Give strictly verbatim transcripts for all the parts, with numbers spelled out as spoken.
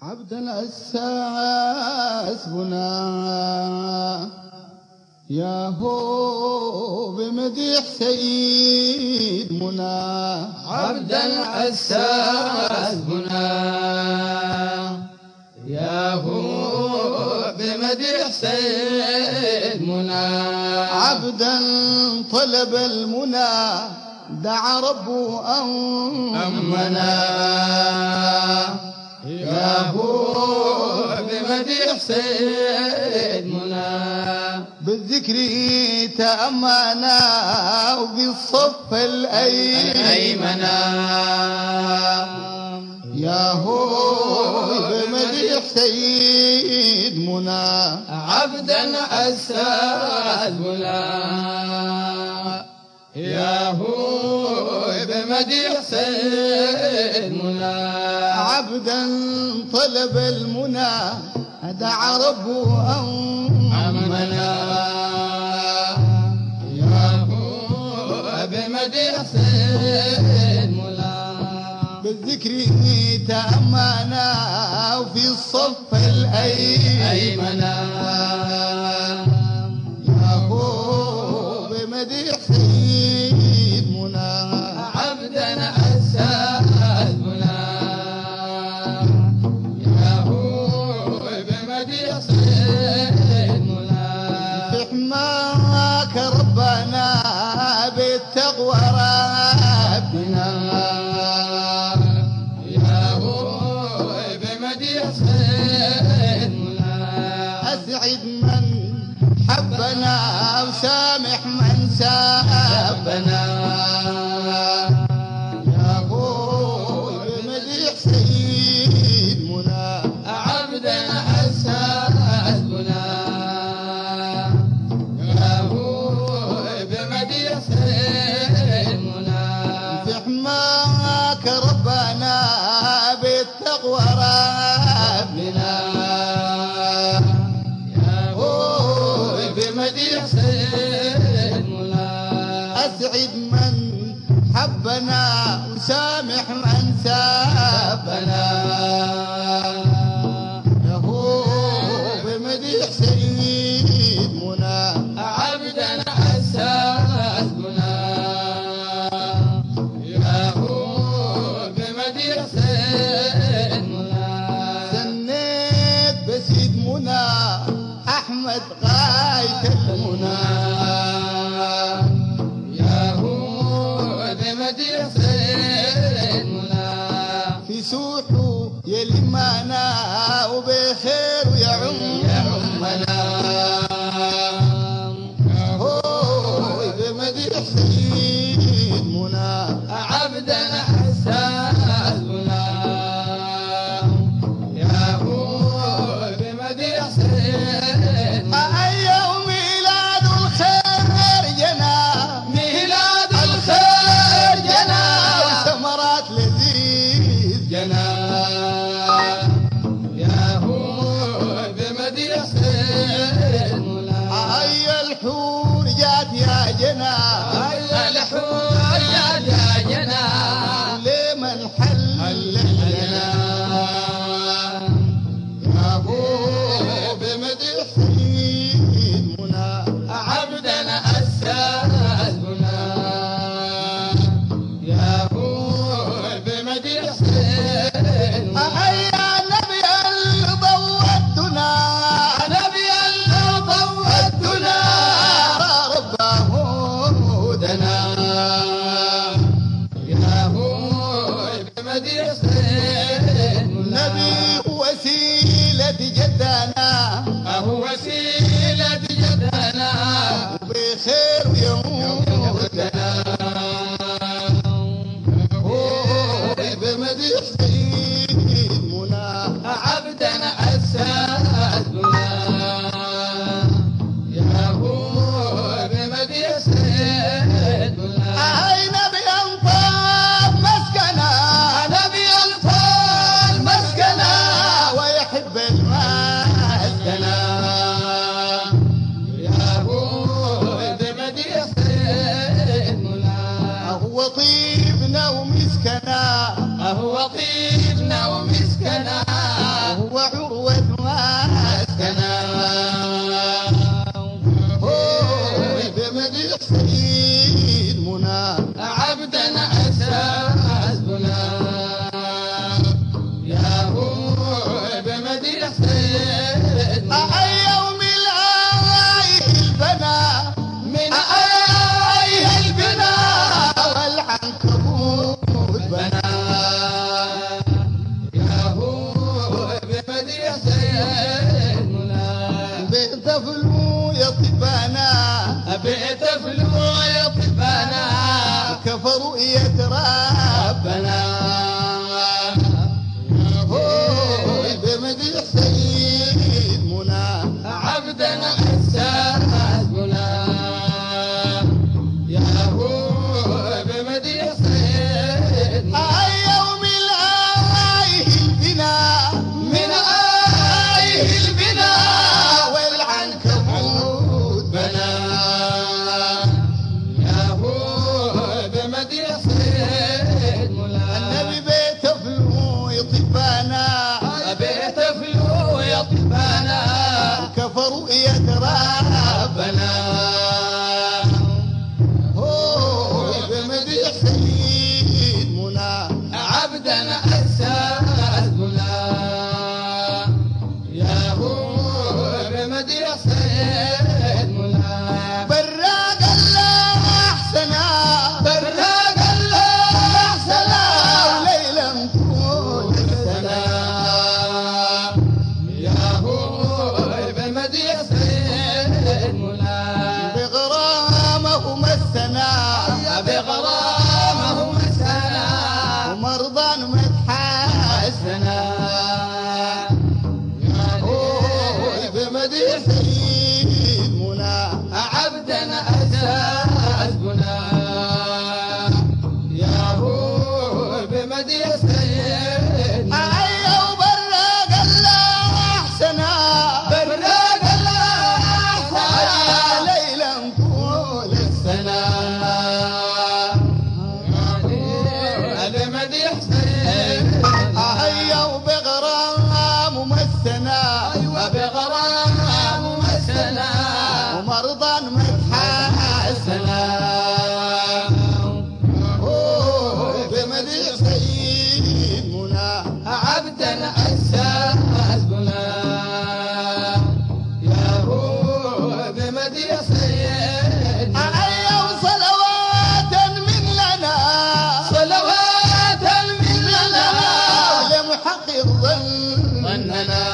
عبد الأساس بنا يا هو بمديح سيد منا. عبد الأساس بنا يا هو بمديح سيد منا. عبدا طلب المنى دعا ربه أمنا يا هو بمديح سيد منا. بالذكر تأمنا وبالصف الأيمنا يا هو بمديح سيد منا. عبدا أساس منا يا هو بمديح سيد منا. عبدا طلب المنى دعا ربه أمنا يا هو بمديح سيد منا. بالذكر تأمنا وفي الصف الأيمنا يا هو بمديح سيد منا. عبدا أساس منا يا هو بمديح سيد منا. في حماك ربنا بالتقوى ربنا يا هو بمديح سيد منا. أسعد من حبنا وسامح من سابنا يا هو بمديح سيد منا. عبدا أساس منا يا هو بمديح سيد منا. في حماك ربنا بالتقوى ربنا يا هو بمديح سيد منا. أسعد من حبنا وسامح من سابنا يا هو بمديح سيد منا. عبدا أساس منا يا هو بمديح سيد منا. سنيت بسيد منا أحمد غاية المنى يا هو بمديح سيد منا. في سوحه يلمنا وبخير ويعم يعمنا يا هو بمديح سيد منا. عبدا أساس منا يا هو بمديح سيد منا. يوم ميلاد الخير جنا ميلاد الخير جنا وثمرات لذيذ جنا يا هو بمديح سيد منا. هاي الحور جات يا جنا الحور يا جنا لمن حل لنا يا هو بمديح سيد منا. عبدا أساس منا يا هو بمديح سيد منا. يا نبي الضوءتنا نبي ضوءتنا ربه دنا يا هو بمديح سيد منا. نبي وسيلة جدنا هو وسيلة جدنا وبخير ويموتنا هو بمديح سيد منا. عبدا أساس منا يا هو بمديح سيد منا. هاي نبي انطاب مسكنا نبي الفال مسكنا ويحب المال بيت فلو يطبنا كفى رؤية ربنا بمديح سيد منى عبدنا أساس بنا يا هو بمديح سيدنا يوم الآيه البناء من آيه البناء والعنكبوت بنا يا هو بمديح سيدنا النبي بيت فلو يطبنا بيت فلو يطبنا كفى رؤية ربنا هو بمديح سيد منى عبدنا أساس بنا يا هو بمديح سيدنا براق الله أحسنا براق الله أحسنا وليلة طول السنة يا هو بمديح سيدنا بغرامه مسنا بغرامه مسنا ومرضى متحسنا بمديح سيد منى عبدنا أساس بنا يا هو بمديح سيدنا أيوه براق الله أحسنا براق الله أحسن ليلا طول سنا بمديح سيدنا أيوه بغرام مسنا وبغرام مسنا ومرضى متحسنا بمديح سيد منى عبدنا أساس بنا يا هو بمديح سيدنا أيوه صلوات من لنا صلوات مننا لمحقق ظننا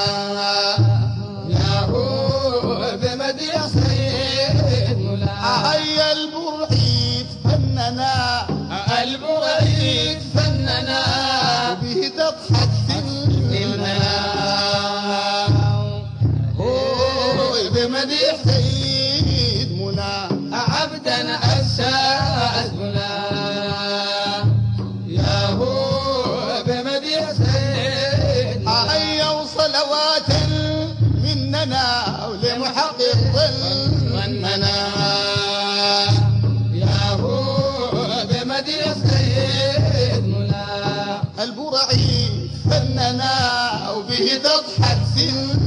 يا هو بمديح سيدنا هيا البرعيد فننا البرعيد فننا وبه تضحك سننا هوي بمديح سيد منى عبدنا أساس بنا يا هو بمديح سيدنا هيا وصلوات مننا ولمحقق ظننا يا هو بمديح سيدنا البرعيد فننا وبه تضحك سننا